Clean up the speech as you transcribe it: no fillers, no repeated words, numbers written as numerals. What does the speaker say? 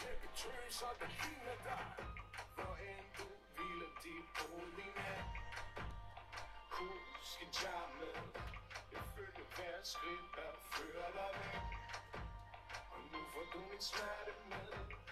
tjekke tøser, der ligner dig. Hvor end du hviler dit på min mand. Husk en charme. Jeg følger hver skridt, der fører dig væk. Og nu får du min smerte med.